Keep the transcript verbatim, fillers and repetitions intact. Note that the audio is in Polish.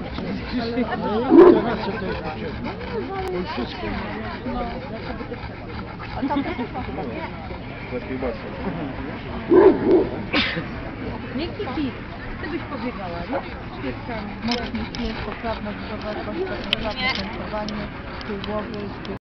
Teraz co to jest potrzebne? Bo wszystko ma. A tam też ma chyba, nie? Lepiej mocno. Nie Kiki, ty byś pobiegała, nie? Świeczkami. Mocny śmiech, poprawna wzrokowość, poprawne końcowanie, tył głowy,